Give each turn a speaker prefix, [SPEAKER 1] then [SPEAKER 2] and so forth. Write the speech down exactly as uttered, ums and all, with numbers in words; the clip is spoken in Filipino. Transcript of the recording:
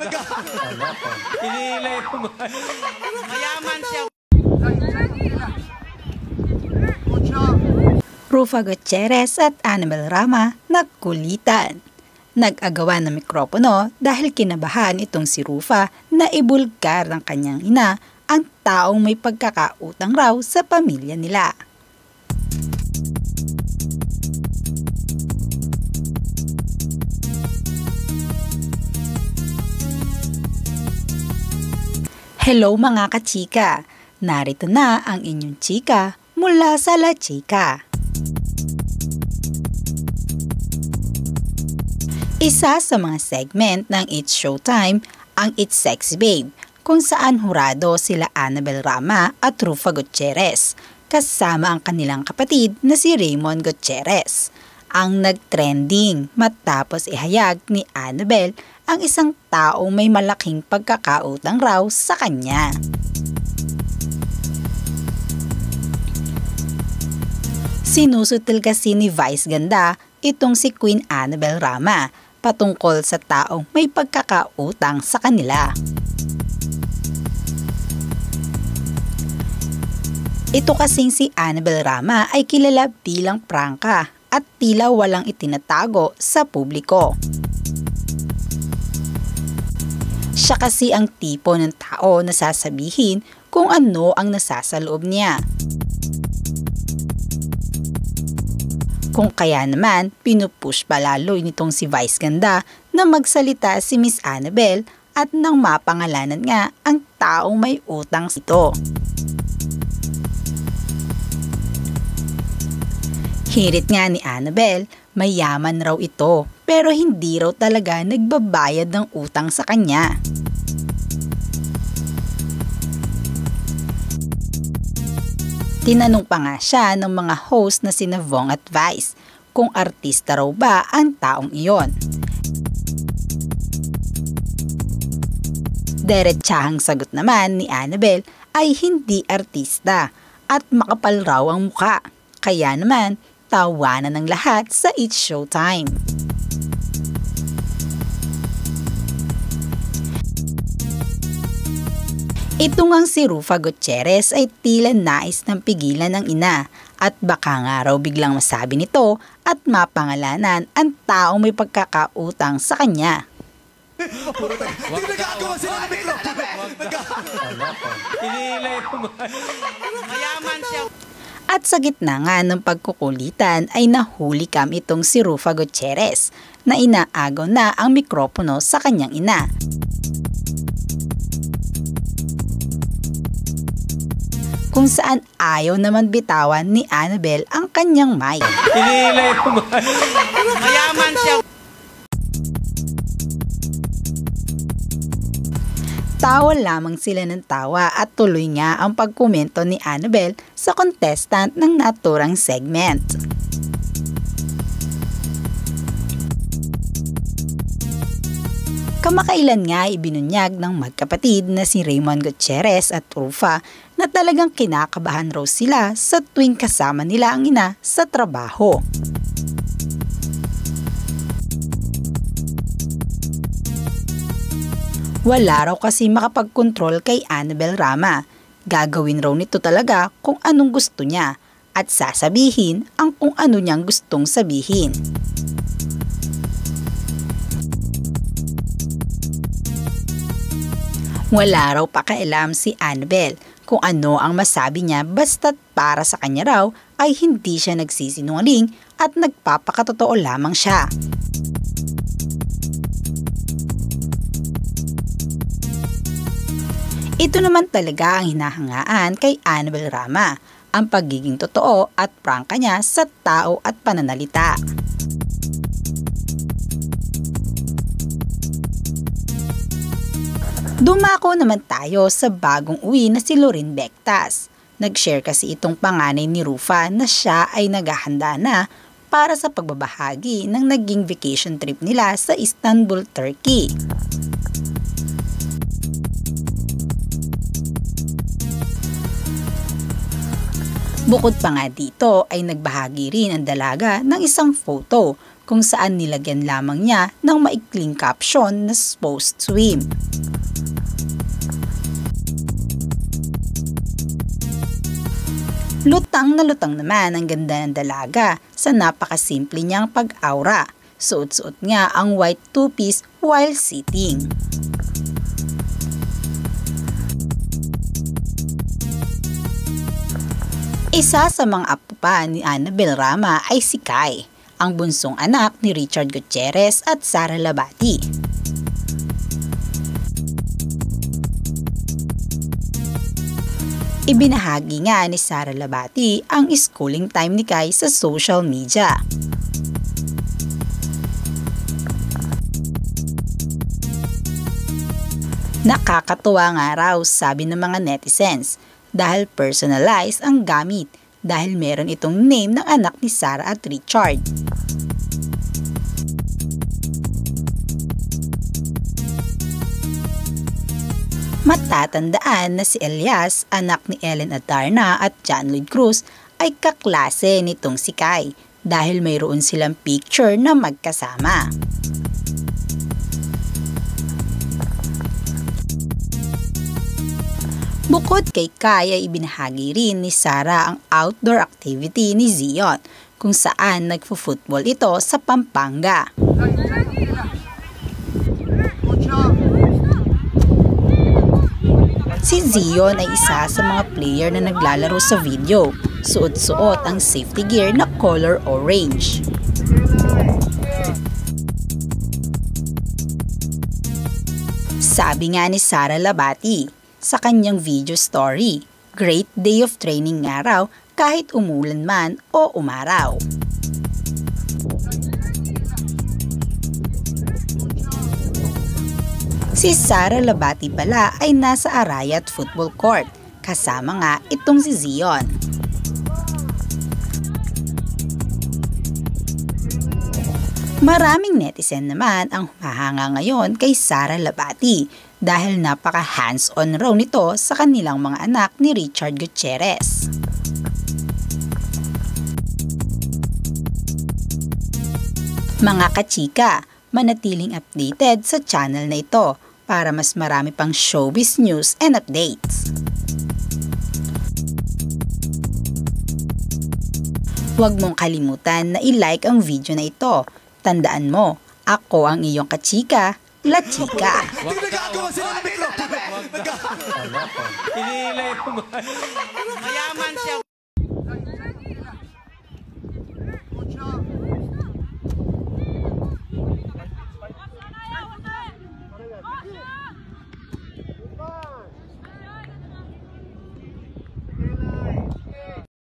[SPEAKER 1] Pinilay mo.
[SPEAKER 2] Mayaman siya.
[SPEAKER 3] Rufa Gutierrez at Annabel Rama nagkulitan. Nag-agawan ng mikropono dahil kinabahan itong si Rufa na ibulgar ng kanyang ina ang taong may pagkakautang raw sa pamilya nila. Hello mga kachika! Narito na ang inyong chika mula sa La Chika. Isa sa mga segment ng It's Showtime ang It's Sexy Babe, kung saan hurado sila Annabel Rama at Rufa Gutierrez, kasama ang kanilang kapatid na si Raymond Gutierrez. Ang nag-trending matapos ihayag ni Annabel ang isang taong may malaking pagkakautang raw sa kanya. Sinusutil kasi ni Vice Ganda itong si Queen Annabel Rama patungkol sa taong may pagkakautang sa kanila. Ito kasing si Annabel Rama ay kilala bilang prangka at tila walang itinatago sa publiko. Siya kasi ang tipo ng tao na sasabihin kung ano ang nasasaloob niya. Kung kaya naman, pinupush pa lalo nitong si Vice Ganda na magsalita si Miss Annabel at nang mapangalanan nga ang taong may utang ito. Hirit nga ni Annabel, mayaman raw ito pero hindi raw talaga nagbabayad ng utang sa kanya. Tinanong pa nga siya ng mga host na sina Vong at Vice kung artista raw ba ang taong iyon. Diretsahang sagot naman ni Annabel ay hindi artista at makapal raw ang muka. Kaya naman, tawanan ng lahat sa It's Showtime. Ito ngang si Rufa Gutierrez ay tila nais ng pigilan ng ina at baka nga raw biglang masabi nito at mapangalanan ang taong may pagkakautang sa kanya.
[SPEAKER 1] Pinilay mo.
[SPEAKER 2] Mayaman siya.
[SPEAKER 3] At sa gitna nga ng pagkukulitan ay nahuli kam itong si Rufa Gutierrez na inaagaw na ang mikropono sa kanyang ina. Kung saan ayaw naman bitawan ni Annabel ang kanyang mic.
[SPEAKER 1] Pinilay mo.
[SPEAKER 2] Mayaman siya.
[SPEAKER 3] Tawa lamang sila ng tawa at tuloy nga ang pagkomento ni Annabel sa contestant ng naturang segment. Kamakailan nga ibinunyag ng magkapatid na si Raymond Gutierrez at Rufa na talagang kinakabahan raw sila sa tuwing kasama nila ang ina sa trabaho. Wala raw kasi makapag-control kay Annabel Rama. Gagawin raw nito talaga kung anong gusto niya at sasabihin ang kung ano niyang gustong sabihin. Wala raw pakialam si Annabel kung ano ang masabi niya basta't para sa kanya raw ay hindi siya nagsisinungaling at nagpapakatotoo lamang siya. Ito naman talaga ang hinahangaan kay Annabel Rama, ang pagiging totoo at prangka niya sa tao at pananalita. Dumako naman tayo sa bagong uwi na si Lorin Bectas. Nag-share kasi itong panganay ni Rufa na siya ay naghahanda na para sa pagbabahagi ng naging vacation trip nila sa Istanbul, Turkey. Bukod pa nga dito ay nagbahagi rin ang dalaga ng isang photo kung saan nilagyan lamang niya ng maikling caption na supposed swim. Lutang na lutang naman ang ganda ng dalaga sa napakasimple niyang pag-aura. Suot-suot nga ang white two-piece while sitting. Isa sa mga apo pa ni Annabel Rama ay si Kai, ang bunsong anak ni Richard Gutierrez at Sara Labati. Ibinahagi nga ni Sara Labati ang schooling time ni Kai sa social media. Nakakatuwa nga raw, sabi ng mga netizens, dahil personalized ang gamit dahil meron itong name ng anak ni Sara at Richard. Matatandaan na si Elias, anak ni Ellen Adarna at John Lloyd Cruz, ay kaklase nitong si Kai dahil mayroon silang picture na magkasama. Bukod kay Kai ay ibinahagi rin ni Sara ang outdoor activity ni Zion kung saan nagfo-football ito sa Pampanga. Si Zion ay isa sa mga player na naglalaro sa video. Suot-suot ang safety gear na color orange. Sabi nga ni Sara Labati sa kanyang video story, great day of training nga raw kahit umulan man o umaraw. Si Sara Labati pala ay nasa Arayat Football Court, kasama nga itong si Zion. Maraming netizen naman ang humahanga ngayon kay Sara Labati dahil napaka hands-on raw nito sa kanilang mga anak ni Richard Gutierrez. Mga kachika, manatiling updated sa channel na ito para mas marami pang showbiz news and updates. Huwag mong kalimutan na i-like ang video na ito. Tandaan mo, ako ang iyong kachika, La Chika.
[SPEAKER 1] Hinihila yung mga...
[SPEAKER 2] Mayaman siya.